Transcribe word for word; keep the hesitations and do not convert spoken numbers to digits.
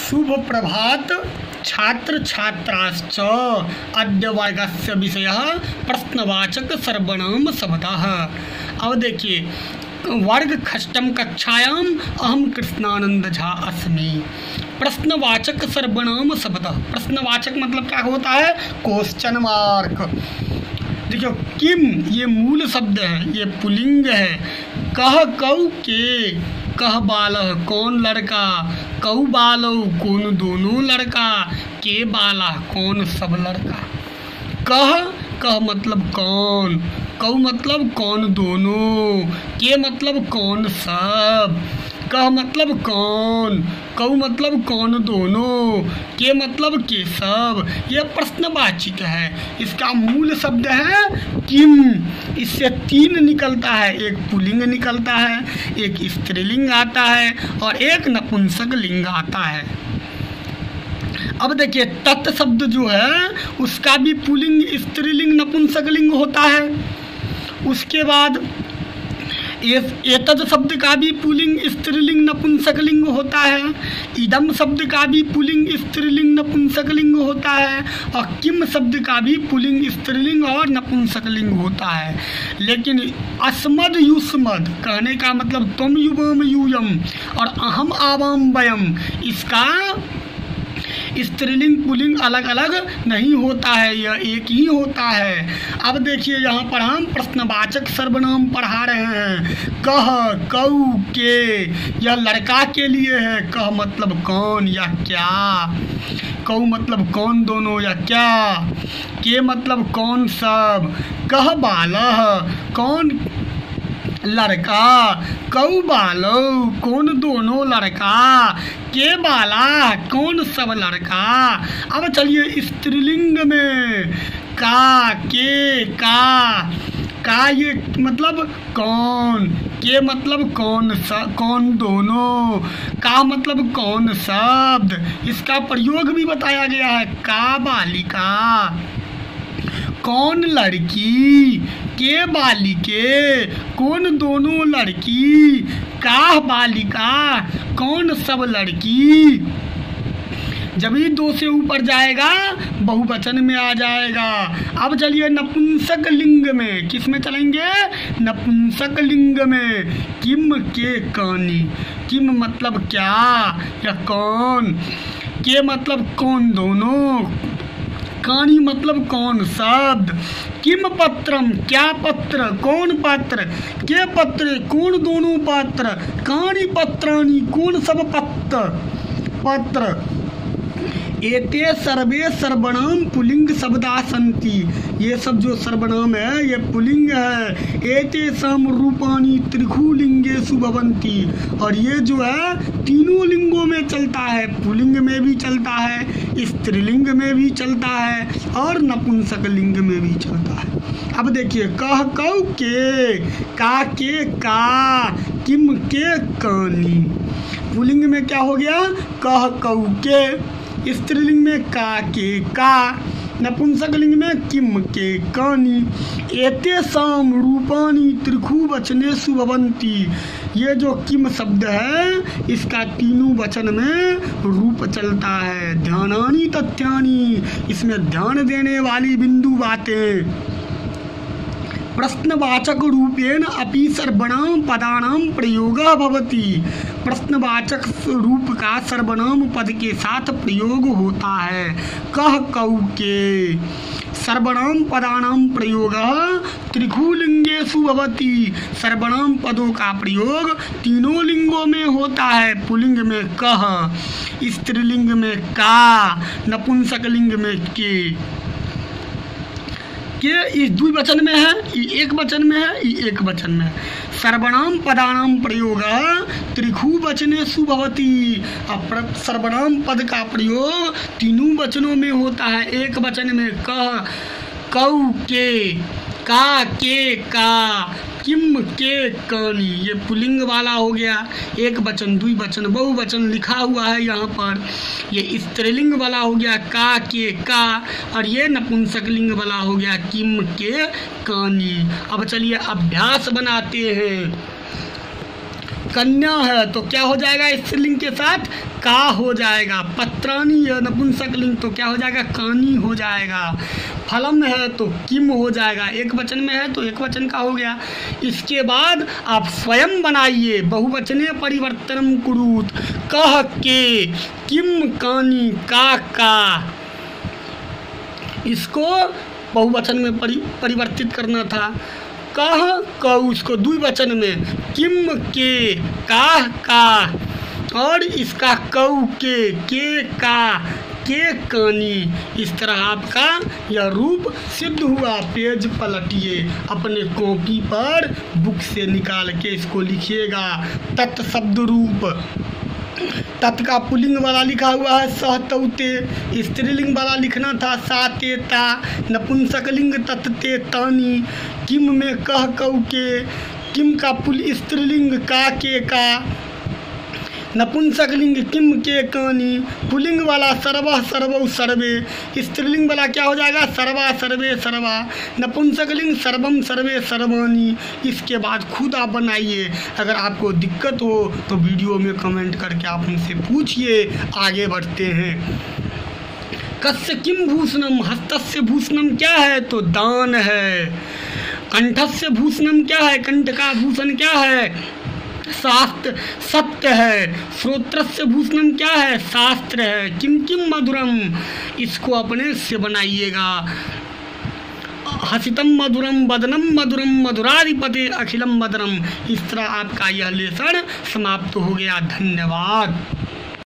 शुभ प्रभात छात्र छात्राश्च। अद्य वर्गस्य विषयः प्रश्नवाचक सर्वनाम शब्दः। अब देखिए, वर्ग खष्टम कक्षायाम अहम कृष्णानंद झा अस्मि। प्रश्नवाचक सर्वनाम शब्दः। प्रश्नवाचक मतलब क्या होता है? Question mark. देखियो, किम ये मूल शब्द है, ये पुल्लिंग है। कह कौ के, कह बालह कौन लड़का, कौ बालौ कौन दोनों लड़का, के बाला कौन सब लड़का। कह कह मतलब कौन, कौ मतलब कौन दोनों, के मतलब कौन सब, कह मतलब कौन, कौ मतलब कौन दोनों, के मतलब के सब। यह प्रश्नवाचक है। इसका मूल शब्द है किम। इससे तीन निकलता है, एक पुल्लिंग निकलता है, एक स्त्रीलिंग आता है और एक नपुंसक लिंग आता है। अब देखिए, तत् शब्द जो है उसका भी पुल्लिंग स्त्रीलिंग नपुंसक लिंग होता है। उसके बाद एतद शब्द का भी पुल्लिंग स्त्रीलिंग नपुंसक लिंग होता है। इदम शब्द का भी पुल्लिंग स्त्रीलिंग नपुंसक लिंग होता है और किम शब्द का भी पुल्लिंग स्त्रीलिंग और नपुंसक लिंग होता है। लेकिन अस्मद युष्मद कहने का मतलब तुम युवम यूयम और अहम आवाम वयम, इसका स्त्रीलिंग पुल्लिंग अलग अलग नहीं होता है, यह एक ही होता है। अब देखिए, यहाँ पर हम प्रश्नवाचक सर्वनाम पढ़ा रहे हैं। कह कौ के, यह लड़का के लिए है। कह मतलब कौन या क्या, कौ मतलब कौन दोनों या क्या, के मतलब कौन सब, कह बालह कौन लड़का, कौ बालो कौन दोनों लड़का, के बाला कौन सब लड़का। अब चलिए स्त्रीलिंग में का, के, का, का ये मतलब कौन, के मतलब कौन सा कौन दोनों, का मतलब कौन शब्द, इसका प्रयोग भी बताया गया है। का बालिका कौन लड़की, के बालिके कौन दोनों लड़की, का बालिका कौन सब लड़की। जब ही दो से ऊपर जाएगा बहुवचन में आ जाएगा। अब चलिए नपुंसक लिंग में, किस में चलेंगे? नपुंसक लिंग में। किम के कानी, किम मतलब क्या या कौन, के मतलब कौन दोनों, कानी मतलब कौन शब्द, किम पत्रम क्या पत्र कौन पत्र, के पत्र कौन दोनों पत्र, कानी पत्राणी कौन सब पत्र पत्र। एते सर्वे सर्वनाम पुल्लिंग शब्दा सन्ति, ये सब जो सर्वनाम है ये पुल्लिंग है। एते सम रूपाणी त्रिखुलिंगेषु भवन्ति, और ये जो है तीनों लिंगों में चलता है। पुल्लिंग में भी चलता है, स्त्रीलिंग में भी चलता है और नपुंसक लिंग में भी चलता है। अब देखिए, कह कौ के, का के का, किम के कानी। पुल्लिंग में क्या हो गया? कह कौ के। स्त्रीलिंग में का के का, नपुंसक लिंग में किम के कानी। एते साम रूपाणी त्रिखु वचनेषु भवन्ति, ये जो किम शब्द है इसका तीनों वचन में रूप चलता है। ध्यानानि तथ्यानि, इसमें ध्यान देने वाली बिंदु बातें। प्रश्नवाचक रूपेण अपि सर्वनाम पदानां प्रयोगः भवति, प्रश्नवाचक रूप का सर्वनाम पद के साथ प्रयोग होता है। कह कौ के, सर्वनाम पदानां प्रयोगः त्रिखुलिंगेषु भवति, सर्वनाम पदों का प्रयोग तीनों लिंगों में होता है। पुल्लिंग में कह, स्त्रीलिंग में का, नपुंसक लिंग में के। के इस द्विवचन में है, एक वचन में है, एक वचन में है। सर्वनाम पदानां प्रयोग त्रिखु वचनेषु भवति, सर्वनाम पद का प्रयोग तीनों वचनों में होता है। एक वचन में कह कौ के, का के का, किम के कानी, ये पुल्लिंग वाला हो गया। एक वचन द्विवचन बहुवचन लिखा हुआ है यहाँ पर। ये स्त्रीलिंग वाला हो गया का के का, और ये नपुंसक लिंग वाला हो गया किम के कानी। अब चलिए अभ्यास बनाते हैं। कन्या है तो क्या हो जाएगा स्त्रीलिंग के साथ का हो जाएगा। पत्राणी है नपुंसक लिंग तो क्या हो जाएगा कानी हो जाएगा। फलम है तो किम हो जाएगा, एक वचन में है तो एक वचन का हो गया। इसके बाद आप स्वयं बनाइए बहुवचने परिवर्तनम कुरुत कह के किम कानी का का, इसको बहुवचन में परि, परिवर्तित करना था। कह कऊ उसको द्विवचन में, किम के काह का, और इसका कऊ के के का के कानी। इस तरह आपका यह रूप सिद्ध हुआ। पेज पलटिए, अपने कॉपी पर बुक से निकाल के इसको लिखिएगा। तत् शब्द रूप, तत् का पुल्लिंग वाला लिखा हुआ है सह तौते, स्त्रीलिंग वाला लिखना था सा ते ता, नपुंसकलिंग तत् ते तानी, किम में कह कऊ के, किम का पुल स्त्रीलिंग का के का, नपुंसकलिंग किम के कानी, पुल्लिंग वाला सर्वः सर्वौ सर्वे, स्त्रीलिंग वाला क्या हो जाएगा सर्वा सर्वे सर्वा, नपुंसकलिंग सर्वम सर्वे सर्वाणी। इसके बाद खुद आप बनाइए। अगर आपको दिक्कत हो तो वीडियो में कमेंट करके आप उनसे पूछिए। आगे बढ़ते हैं। कस्य किम भूषणम, हस्तस्य भूषणम क्या है तो दान है। कंठस्य भूषणम क्या है, कंठ का भूषण क्या है शास्त्र सत्य है। श्रोत्रस्य भूषणम क्या है शास्त्र है। किम किम मधुरम, इसको अपने से बनाइएगा। हसितम मधुरम वदनम मधुरम मधुराधिपते अखिलम मधुरम। इस तरह आपका यह लेसन समाप्त हो गया। धन्यवाद।